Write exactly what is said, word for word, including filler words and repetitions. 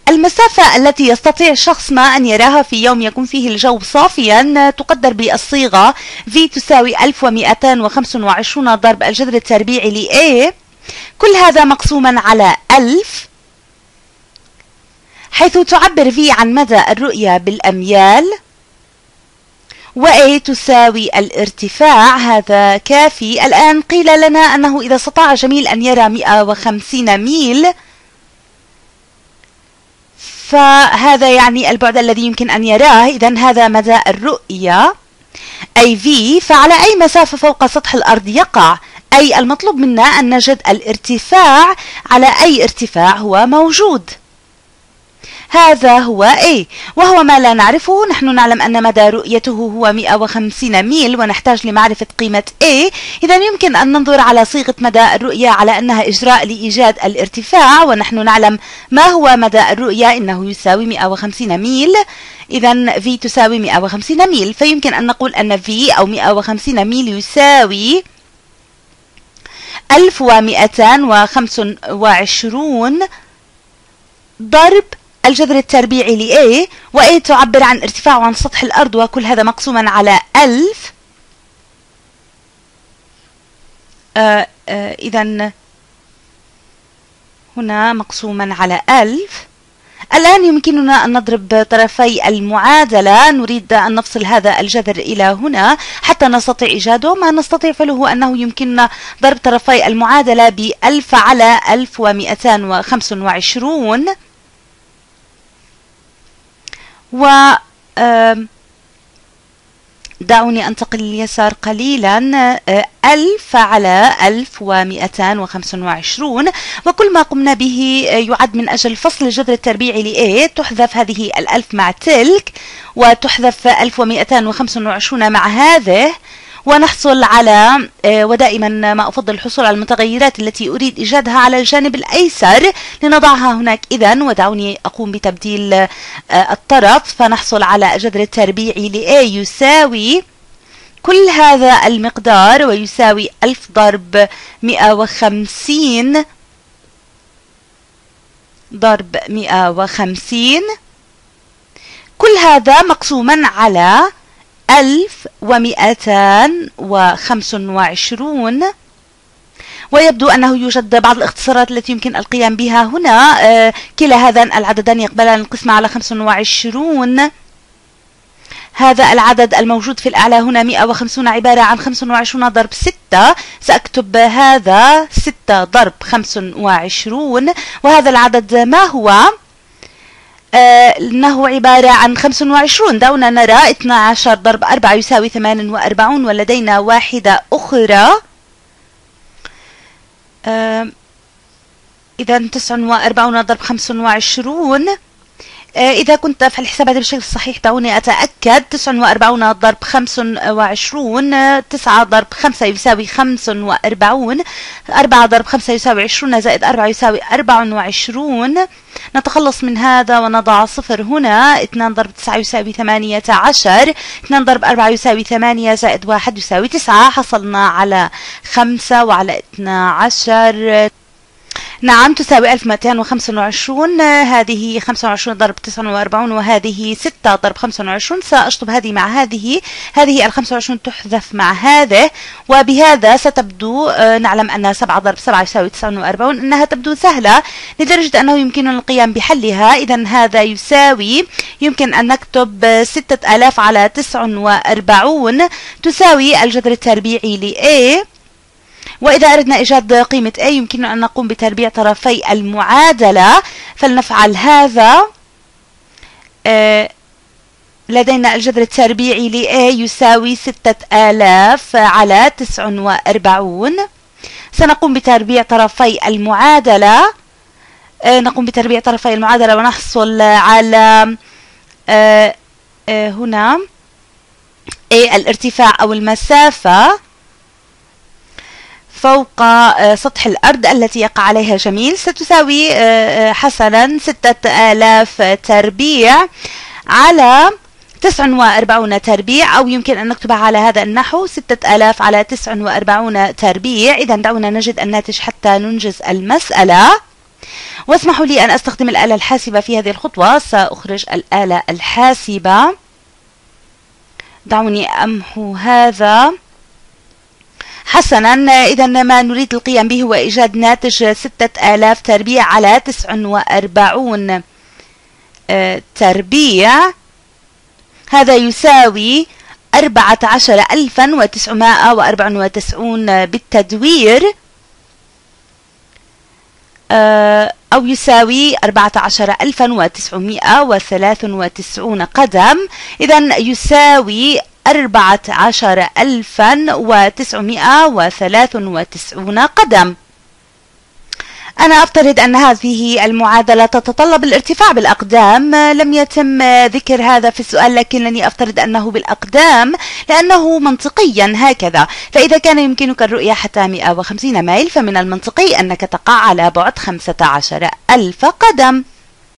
المسافة التي يستطيع الشخص ما أن يراها في يوم يكون فيه الجو صافيا تقدر بالصيغة V تساوي ألف ومئتين وخمسة وعشرين ضرب الجذر التربيعي ل A، كل هذا مقسوما على ألف، حيث تعبر V عن مدى الرؤية بالأميال، و A تساوي الارتفاع. هذا كافي. الآن قيل لنا أنه إذا استطاع جميل أن يرى مئة وخمسين ميل، فهذا يعني البعد الذي يمكن أن يراه، إذن هذا مدى الرؤية أي V. فعلى أي مسافة فوق سطح الأرض يقع، أي المطلوب منا أن نجد الارتفاع على أي ارتفاع هو موجود. هذا هو A، وهو ما لا نعرفه. نحن نعلم أن مدى رؤيته هو مئة وخمسين ميل ونحتاج لمعرفة قيمة A. إذا يمكن أن ننظر على صيغة مدى الرؤية على أنها إجراء لإيجاد الارتفاع، ونحن نعلم ما هو مدى الرؤية، إنه يساوي مئة وخمسين ميل. إذا V تساوي مئة وخمسين ميل، فيمكن أن نقول أن V أو مئة وخمسين ميل يساوي ألف ومئتين وخمسة وعشرين ضرب الجذر التربيعي ل A، و A تعبر عن ارتفاعه عن سطح الأرض، وكل هذا مقسوما على ألف. آه آه إذا هنا مقسوما على ألف. الآن يمكننا أن نضرب طرفي المعادلة. نريد أن نفصل هذا الجذر إلى هنا حتى نستطيع إيجاده. ما نستطيع فعله أنه يمكننا ضرب طرفي المعادلة بألف على ألف ومئتين وخمسة وعشرين، و دعوني أنتقل لليسار قليلا. ألف على ألف ومئتين وخمسة وعشرين، وكل ما قمنا به يعد من أجل فصل الجذر التربيعي ل A. تحذف هذه الألف مع تلك، وتحذف ألف ومئتين وخمسة وعشرين مع هذه، ونحصل على، ودائما ما أفضل الحصول على المتغيرات التي أريد إيجادها على الجانب الأيسر لنضعها هناك. إذن ودعوني أقوم بتبديل الطرف، فنحصل على الجذر التربيعي ل A يساوي كل هذا المقدار، ويساوي ألف ضرب مئة وخمسين ضرب مئة وخمسين، كل هذا مقسوما على ألف ومئتين وخمسة وعشرين. ويبدو أنه يوجد بعض الاختصارات التي يمكن القيام بها هنا. آه كلا هذان العددان يقبلان القسمة على خمسة وعشرين. هذا العدد الموجود في الأعلى هنا مئة وخمسين عبارة عن خمسة وعشرين ضرب ستة، سأكتب هذا ستة ضرب خمسة وعشرين. وهذا العدد ما هو؟ آه إنه عبارة عن خمسة وعشرين. دعونا نرى اثني عشر ضرب أربعة يساوي ثمانية وأربعين، ولدينا واحدة أخرى. آه إذا تسعة وأربعين ضرب خمسة وعشرين. آه إذا كنت أفعل الحسابات بشكل صحيح دعوني أتأكد. تسعة وأربعين ضرب خمسة وعشرين، تسعة ضرب خمسة يساوي خمسة وأربعين، أربعة ضرب خمسة يساوي عشرين، زائد أربعة يساوي أربعة وعشرين. نتخلص من هذا ونضع صفر هنا. اثنين ضرب تسعة يساوي ثمانية عشر، اثنين ضرب أربعة يساوي ثمانية، زائد واحد يساوي تسعة. حصلنا على خمسة وعلى اثني عشر. نعم تساوي ألف ومئتين وخمسة وعشرين. هذه خمسة وعشرين ضرب تسعة وأربعين، وهذه ستة ضرب خمسة وعشرين. سأشطب هذه مع هذه، هذه ال خمسة وعشرين تحذف مع هذه، وبهذا ستبدو نعلم أن سبعة ضرب سبعة يساوي تسعة وأربعين. إنها تبدو سهلة لدرجة أنه يمكننا القيام بحلها. إذا هذا يساوي، يمكن أن نكتب ستة آلاف على تسعة وأربعين تساوي الجذر التربيعي ل A. وإذا أردنا إيجاد قيمة A يمكننا أن نقوم بتربيع طرفي المعادلة، فلنفعل هذا. آه لدينا الجذر التربيعي ل A يساوي ستة آلاف على تسعة وأربعين. سنقوم بتربيع طرفي المعادلة. آه نقوم بتربيع طرفي المعادلة ونحصل على آه آه هنا A الارتفاع أو المسافة فوق سطح الأرض التي يقع عليها جميل، ستساوي حسنا ستة آلاف تربيع على تسعة وأربعين تربيع، أو يمكن أن نكتبها على هذا النحو ستة آلاف على تسعة وأربعين تربيع. إذا دعونا نجد الناتج حتى ننجز المسألة. واسمحوا لي أن أستخدم الآلة الحاسبة في هذه الخطوة. سأخرج الآلة الحاسبة. دعوني أمحو هذا. حسنا، إذا ما نريد القيام به هو إيجاد ناتج ستة آلاف تربيع على تسعة وأربعين تربيع. هذا يساوي أربعة عشر ألفا وتسعمائة وأربعة وتسعين بالتدوير، أو يساوي أربعة عشر ألفا وتسعمائة وثلاثة وتسعين قدم. إذا يساوي أربعة عشر ألفا وتسعمائة وثلاثة وتسعين قدم. أنا أفترض أن هذه المعادلة تتطلب الارتفاع بالأقدام. لم يتم ذكر هذا في السؤال، لكنني أفترض أنه بالأقدام لأنه منطقيا هكذا. فإذا كان يمكنك الرؤية حتى مئة وخمسين ميل، فمن المنطقي أنك تقع على بعد خمسة عشر ألف قدم.